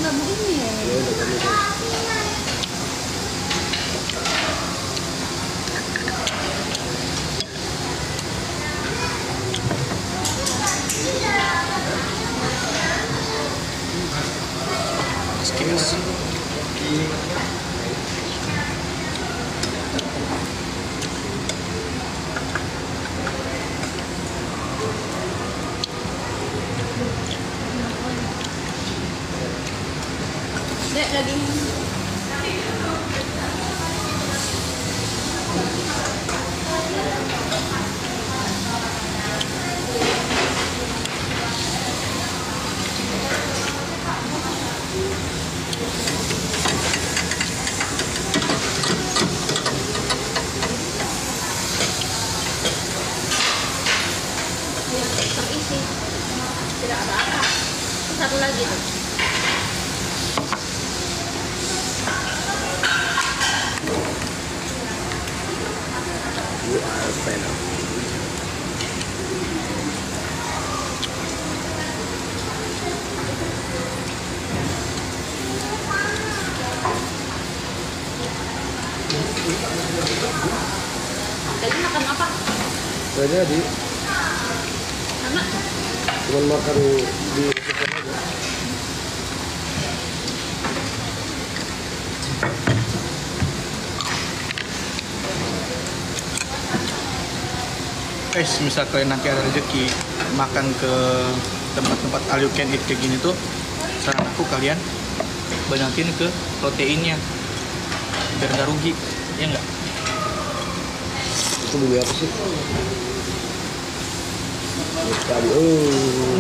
nggak mau ini ya. Ya udah kamu kan. Skills. Dek, daging. Terisi. Tidak ada apa. Satu lagi tuh. You are a fan of me. Tadi makan apa? Gak jadi, Karena cuma makan di restoran aja. Guys, misal kalian nanti ada rezeki makan ke tempat-tempat all you can eat kayak gini tuh, saran aku kalian banyakin ke proteinnya biar nggak rugi, ya nggak? Itu beli apa sih? Tadi, oh.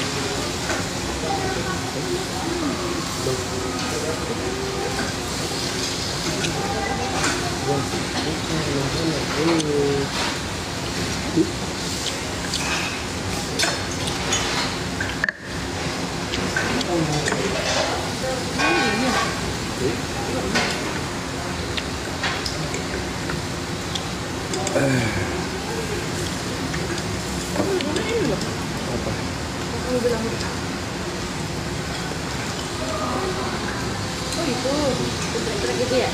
Apa? kamu bilang oh itu geprek gitu ya.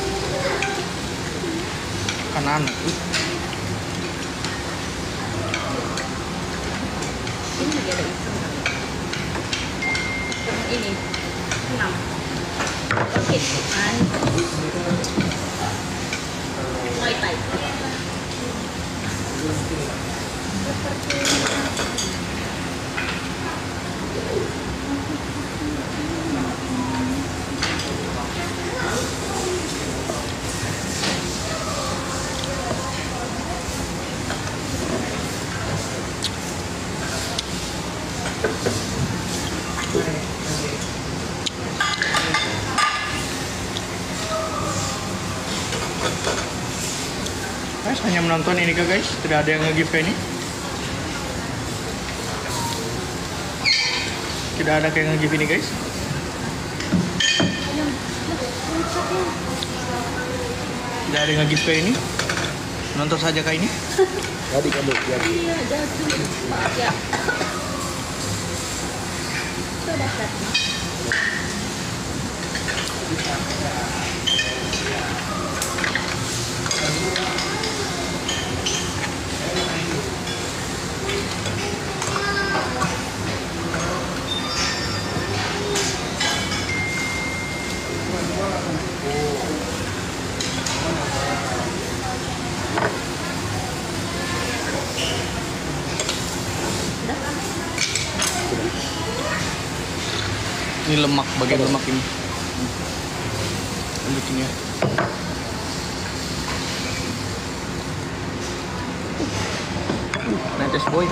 Kanan. Ini lagi ada ikan kali. Sama ini 6. Oke, Muay Thai. Guys, hanya menonton ini guys, tidak ada yang nge-give ini. Tidak ada kayak nge-give ini guys. Tidak ada yang nge-give kayak ini. Nonton saja kayak ini. Tadi kamu lihat. Iya, jatuh. Maaf ya. Sudah set. Ini lemak, bagian lemak ini. Lanjutin ya. Netes boy.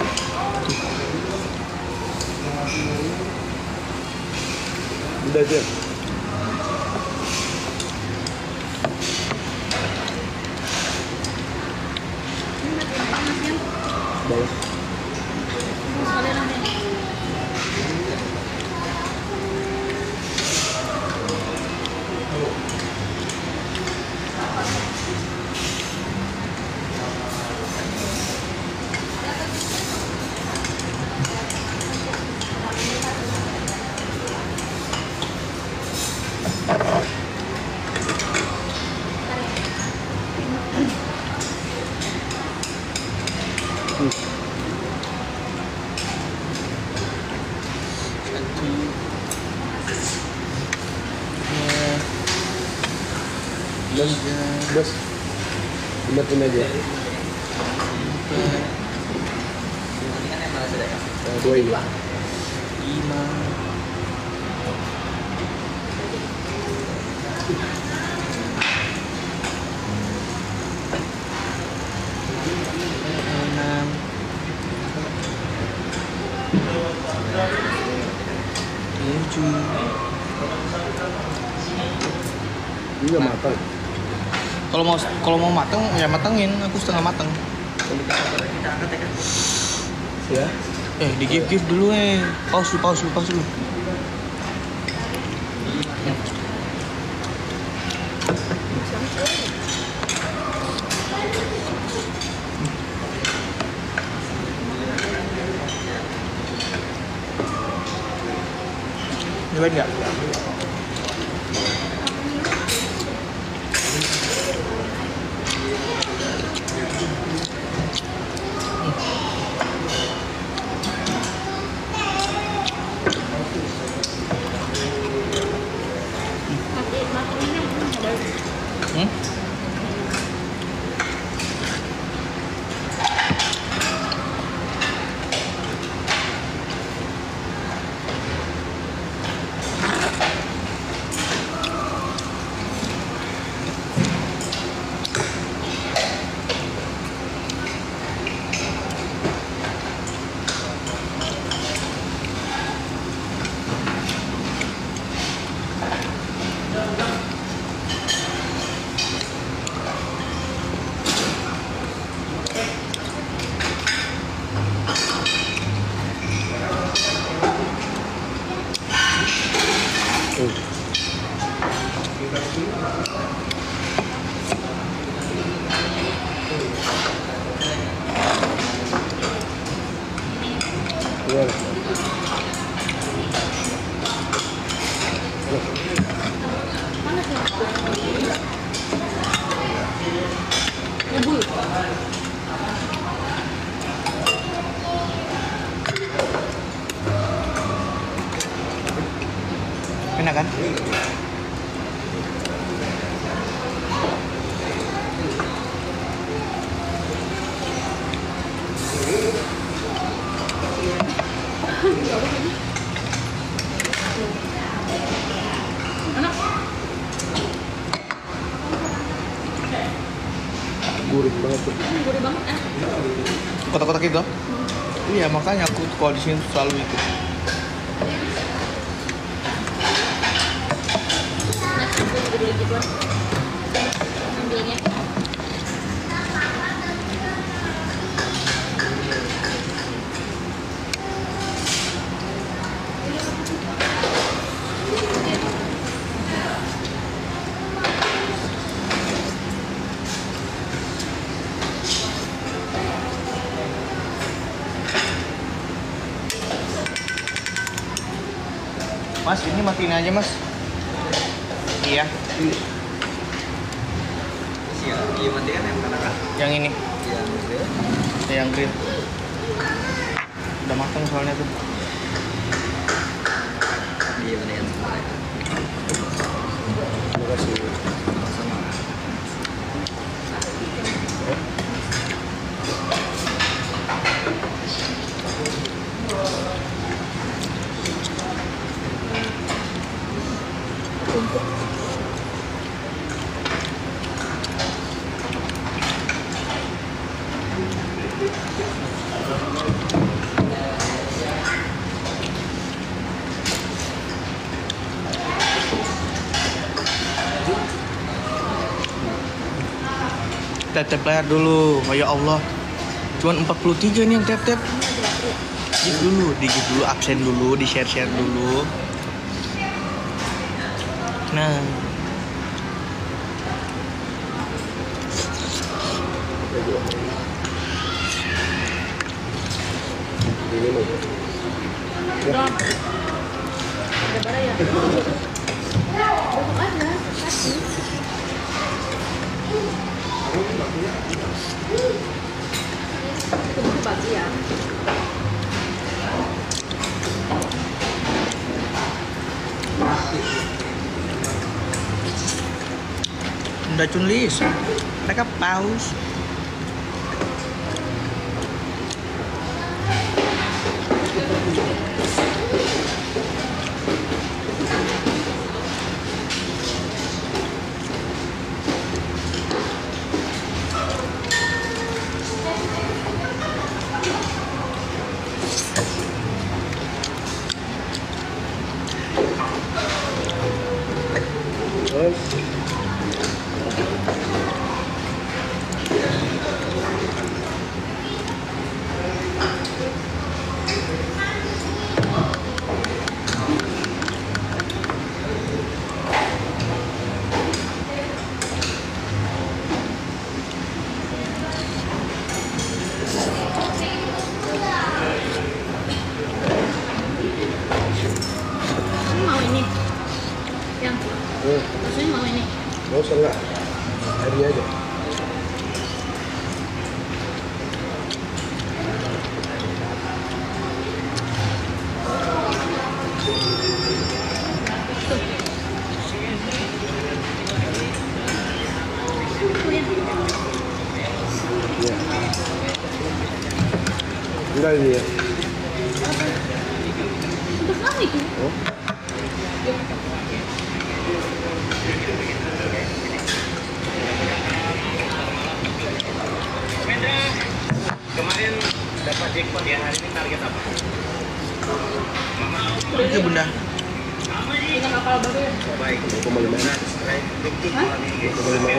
Udah aja. Balas. Dan bos, limatin aja. Dua ini. 5. Ini nggak matang. Kalau mau mateng ya matengin, aku setengah mateng. Ya. Di give dulu pause dulu. Nyobain nggak? Hmm? Keluar. Mana sih? Ngebul. Enak kan? Enak. Gurih banget tuh. Gurih banget. Kotak-kotak itu? Iya, makanya aku kalau di sini selalu itu. Nasi gurih gitu. Ambilnya. Mas, ini matiin aja, Mas. Iya. Iya, matikan yang mana kan? Yang ini, Iya, yang grill. Udah matang soalnya tuh. iya matikan semua. Terima kasih. Sama. Tap layar dulu. Oh ya Allah. Cuman 43 nih yang tap. Di give dulu, absen dulu, di share dulu. Nah, Ini mau. Udah. Ada bara ya? Besok aja. Kasih. Tunggu pagi ya. Udah tulis. Mereka paus. Kamu mau ini? Yang maksudnya mau ini? Gak usah enggak. Hari aja. Tuh yang Iya. Enggak ini ya. untuk kamu itu. Oh. Kemarin dapat jackpot ya, hari ini target apa? Oke bunda. Punya kapal baru ya? Baik. Kembali main. Kembali main.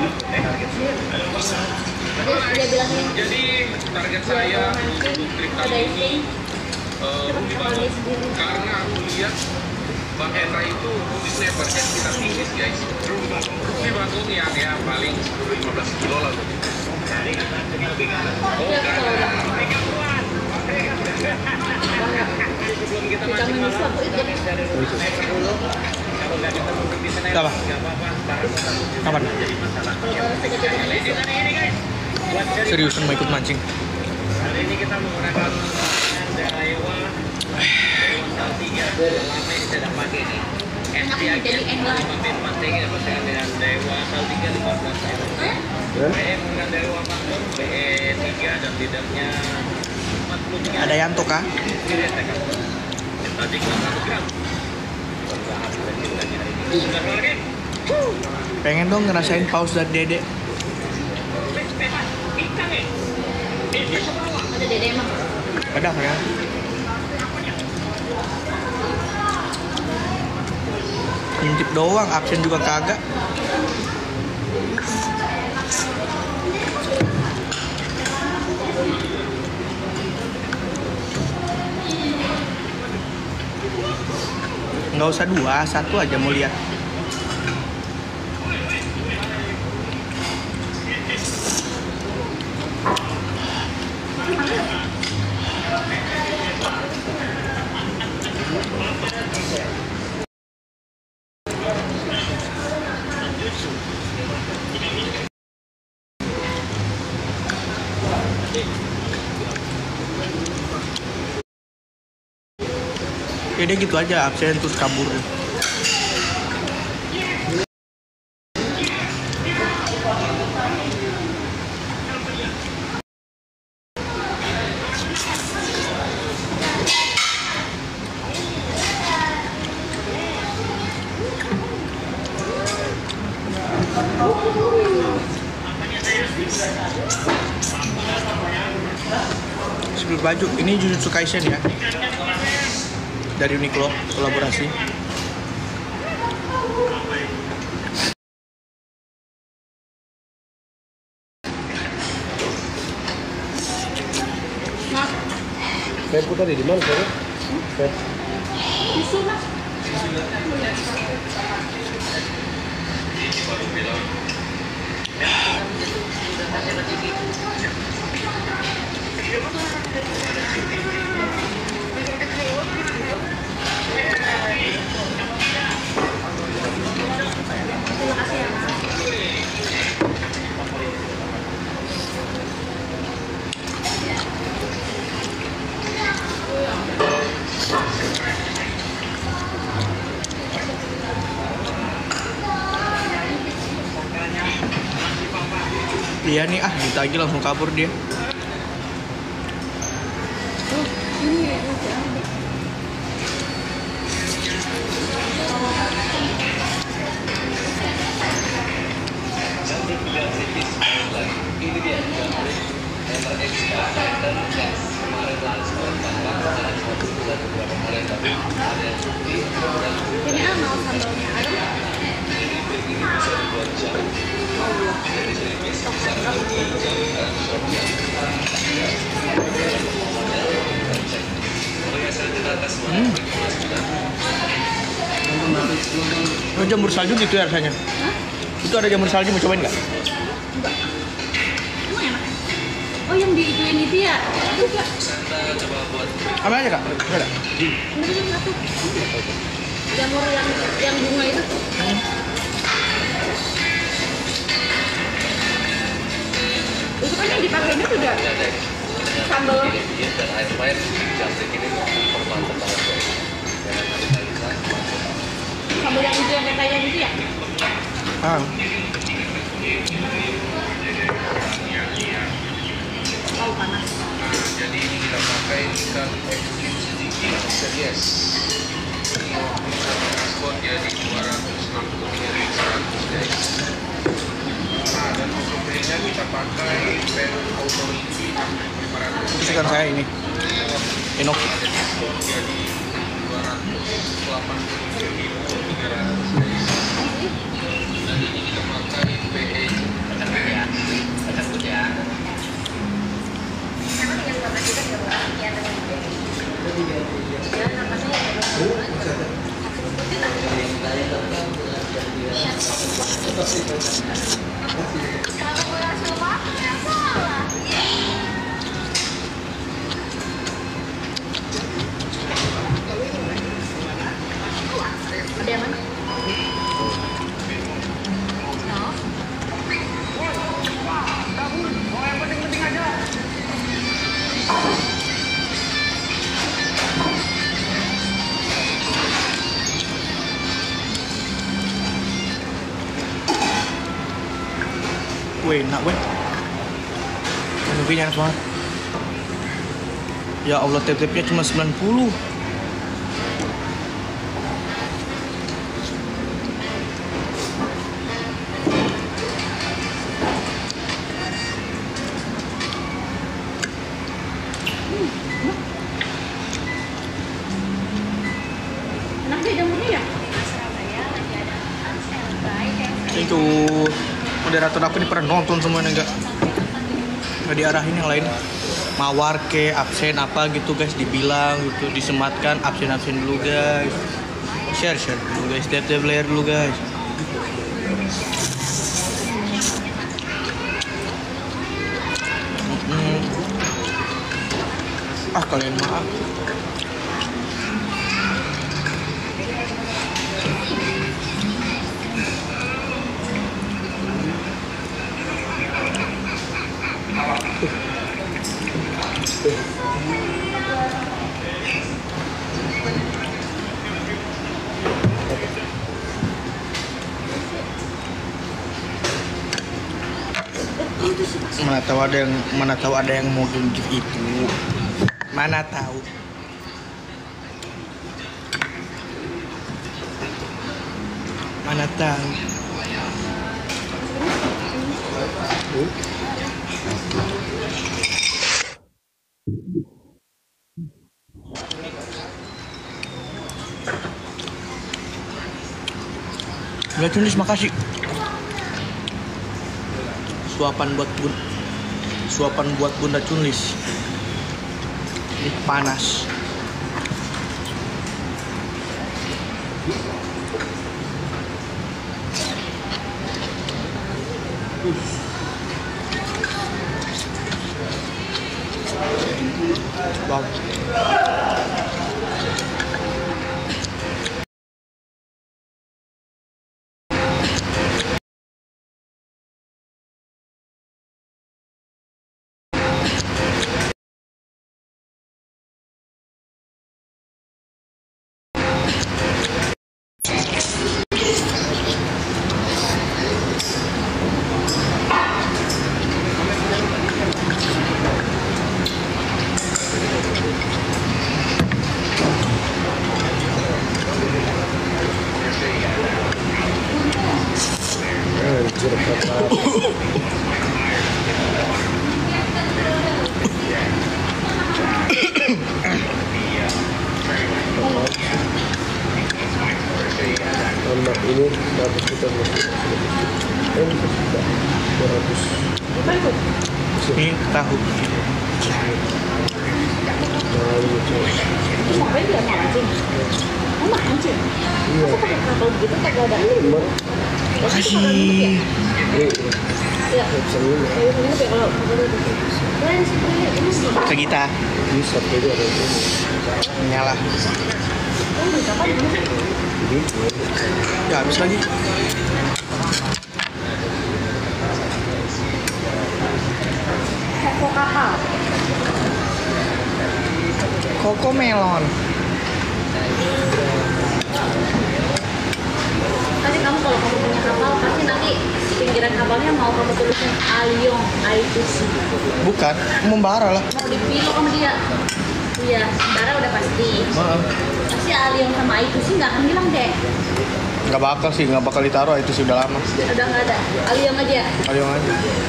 Dia bilang ini. Jadi target saya untuk trip Ada kali ini. ini rugi banget karena aku lihat Bang Hendra itu rugi snipernya kita tinggi guys. Rugi banget ya paling 15 kilo lah. Sebelum kita Kita mancing menyusul malam, itu. kalau nggak ketemu di sana Apa? nggak apa-apa. Barang Kapan? jadi masalah. Kalau kita jadi Buat dari Seriusan mau ikut mancing? hari ini kita menggunakan Dewa Saltiga. Lama ini tidak pakai nih. Enak nih, jadi englar. 5 pin pantai ini bersama dengan Dewa Saltiga 15 euro. BE menggunakan Dewa Panggung, BE 3 dan lidahnya 43. Ada Yanto kah? Kiri tekan. Tadi 1 gram. Sudah keluar kan? Pengen dong ngerasain paus dan dedek. Ikan ya? ada dede emang. Ada ya? Ngintip doang, absen juga kagak. Nggak usah dua, satu aja mau lihat. Ya dia gitu aja, absen terus kabur. Sebelum baju, ini Jujutsu Kaisen ya, dari Uniqlo, kolaborasi. Mas, Pepku tadi di mana sih? Pep. tisu mas. Terima kasih ya mas. Iya nih, ditagih langsung kabur dia. Oh, ini ya masih ada. Ini dia kemarin langsung Ini mau sambalnya ada. Oh, jamur salju gitu ya rasanya? Hah? Itu ada jamur salju, mau cobain nggak? Enggak. Emang enak? Oh, yang diituin itu ya? Juga. Ambil aja kak, ada. Ini satu. Jamur yang bunga itu. Itu kan yang dipakainya juga sambal. Sambal yang itu yang kayak gitu ya? Ah, Oh, panas. jadi kita pakai ikan ekstrim sedikit series. Spot jadi 260 ml 100 guys. Nah, dan untuk mainnya kita pakai pen authority 500. kesukaan saya ini. Enoki. Spot jadi 280 ml 300 guys. Dan ini kita pakai PE kacang putih ya. Ada yang mana? Wih, enak weh. Enokinya enak banget. Ya Allah, tep-tepnya cuma 90. Enak deh jamurnya ya? Itu moderator aku ini pernah nonton semuanya nggak diarahin yang lain. Mawar ke absen apa gitu guys, dibilang gitu, disematkan absen dulu guys. Share dulu guys, tap player dulu guys. Kalian maaf. Mana tahu ada yang mau gigit itu. Mana tahu. Mana tahu. Bunda Cunis, makasih. Suapan buat Bunda Cunis. Ini panas. Wow. Anak ini 100 juta masih. 100 juta. 200. Apa itu? Ini tahu. Nah, lucu. Itu ngapain dia mancing? Oh mancing? Iya. Masa pakai kapal begitu kagak ada air? Emang Makasih. ini Iya. bisa ini Kayak gini tuh ya kalau kapal itu. Keren sih, keren. Ini sih. Ke kita bisa jadi ada ini. nyala. Oh, beli kapal di mana? Gitu. Ya habis lagi. Koko kapal. Koko melon. Pasti kamu kalau kamu punya kapal, pasti nanti di pinggiran kapalnya mau kamu tulisin Aliong, Aitusi. Bukan, membara lah. Mau dipilih sama dia. Iya, sementara udah pasti. Maaf. Pasti Aliong sama Aitusi nggak akan hilang deh. Nggak bakal sih, nggak bakal ditaruh itu sudah lama. Udah nggak ada. Aliong aja. Ayo aja.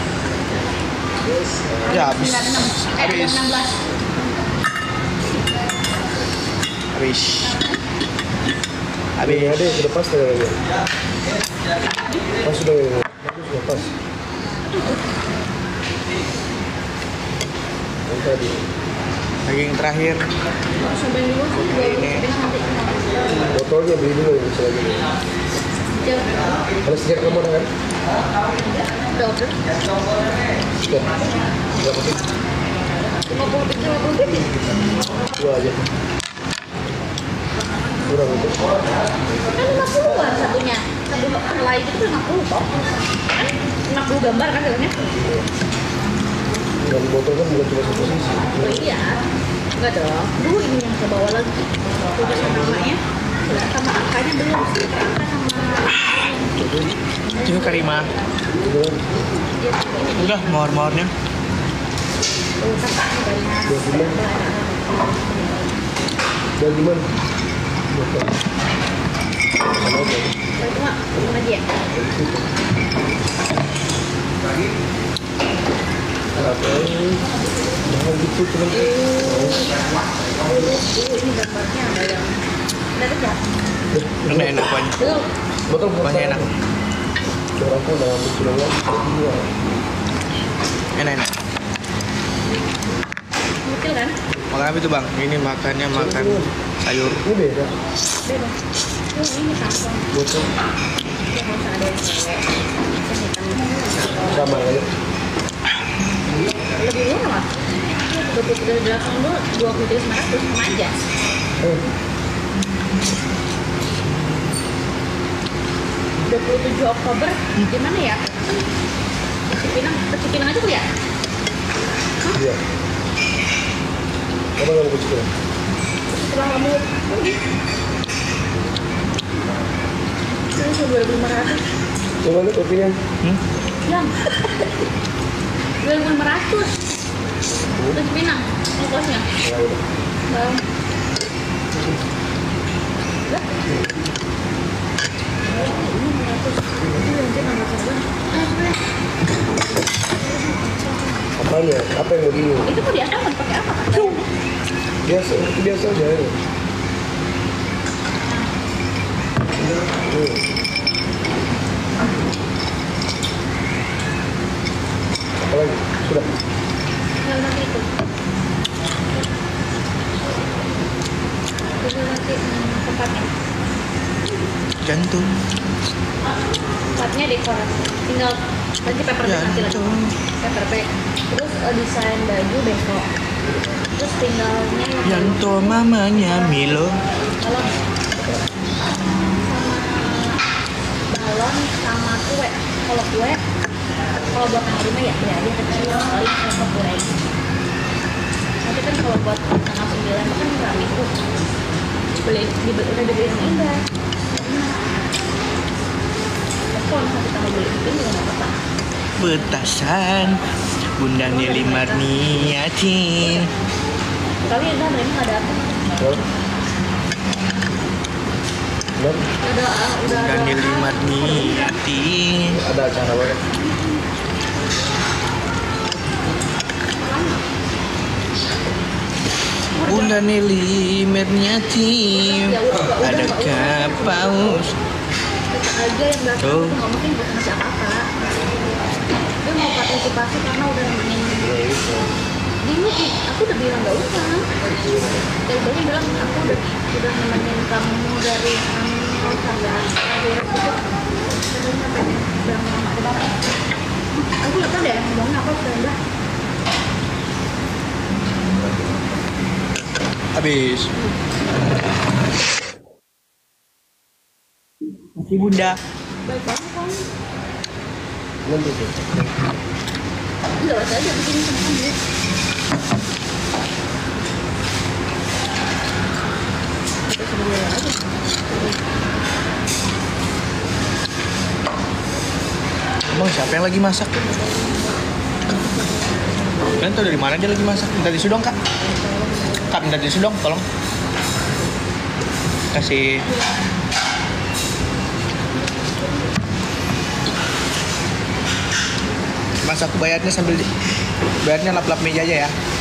Ya habis. 96. Habis. 16. Habis. Habis Habis. ada sudah pas ya. Pas sudah ya. Sudah pas. Yang tadi. Daging terakhir. Cobain dulu sih, gua Ini. nanti. Botolnya beli dulu yang bisa lagi. Jauh. Ada sejak kamu kan? Udah order. Sudah. Berapa sih? 50 biji. Dua aja. Kurang itu. Kan 50-an satunya. Satu helai itu 50 toh. Kan 50 gambar kan dalamnya. Dan botol kan bukan cuma satu sisi. Oh iya. Enggak dong. Dulu ini yang ke bawah lagi. Udah sama namanya. Udah sama angkanya belum sih. Angka sama Itu Karima. Itu kan dia ini. Udah mawar-mawarnya. Oh, kakak dari dua bulan. Dan gimana? Botol. Sama aja. itu mah sama dia. Apa ini? Jangan gitu teman. Dulu ini gambarnya ada yang udah dekat. Enak banyak. Dulu Botol Banyak enak. Orang pun dalam sudah dua. Enak. kecil kan? Makan apa itu bang? Ini makannya makan sayur. Ini beda. Beda. Ini kantong. Botol Dia harus ada yang cewek. Yang hitam. sama aja. Lebih murah. 23 dulu 23.900 sama aja. 27 Oktober di mana ya? Cipinang aja kali ya? Iya. Kamu nggak mau kecil? Setelah kamu ini 2.500 Coba lihat kopinya. Hmm? yang 2.500 itu Cipinang ongkosnya. Ya udah. Bang. Lah. Ini 500. Ini yang dia nggak makan banget. Apanya? Apa yang mau di? Itu mau diapakan? Pakai apa kan? Biasa, itu biasa aja. Ya. Apa lagi? Sudah. Yang nanti itu. Itu nanti tempatnya. Jantung. Tempatnya dekorasi. Tinggal nanti paper bag nanti lagi. Jantung. Paper bag. Terus desain baju besok. Terus tinggalnya yang Jantung mamanya Milo. balon balon sama kue. Kalau kue kalau buat yang rumah ya dia kecil paling sama kue. Nanti kan kalau buat tanggal 9 kan rame tuh. Udah dibeli sama Indah. Kalau misalnya kita mau beli itu juga nggak apa-apa. Petasan Bunda Nili Marniati. Kali Indah memang ada apa? Hah? Dan Udah Bunda Nili Marniati. ada acara banget. Bunda Nelly Merniati, adakah paus? Kita aja yang belakang Tuh. itu nggak mungkin buat ngasih apa-apa. Dia mau partisipasi karena udah nemenin. Dia aku udah bilang nggak usah. Dan dia bilang aku udah nemenin kamu dari nol sampai akhir itu. Katanya pengen bilang sama ada bapak. Aku nggak tahu deh ngomongnya apa udah. Habis. Masih Bunda. Baik banget kan? Nanti tuh. Enggak usah aja bikin sama kamu. Kita sebenarnya aja. Emang siapa yang lagi masak? Kalian tahu dari mana dia lagi masak? Minta tisu dong, Kak. Kak, minta tisu dong, tolong. Kasih. Mas aku bayarnya sambil bayarnya lap-lap meja aja ya.